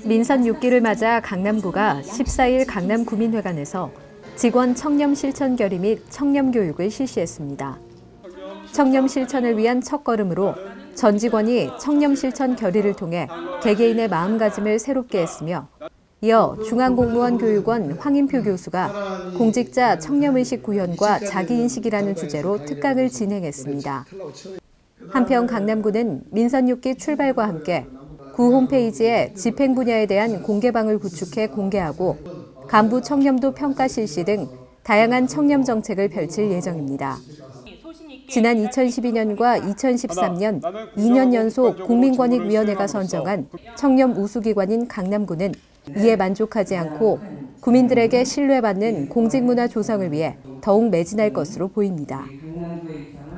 민선 6기를 맞아 강남구가 14일 강남구민회관에서 직원 청렴 실천 결의 및 청렴 교육을 실시했습니다. 청렴 실천을 위한 첫걸음으로 전 직원이 청렴 실천 결의를 통해 개개인의 마음가짐을 새롭게 했으며, 이어 중앙공무원교육원 황인표 교수가 공직자 청렴의식 구현과 자기인식이라는 주제로 특강을 진행했습니다. 한편 강남구는 민선 6기 출발과 함께 구 홈페이지에 집행 분야에 대한 공개방을 구축해 공개하고 간부 청렴도 평가 실시 등 다양한 청렴 정책을 펼칠 예정입니다. 지난 2012년과 2013년 2년 연속 국민권익위원회가 선정한 청렴 우수기관인 강남구는 이에 만족하지 않고 구민들에게 신뢰받는 공직문화 조성을 위해 더욱 매진할 것으로 보입니다.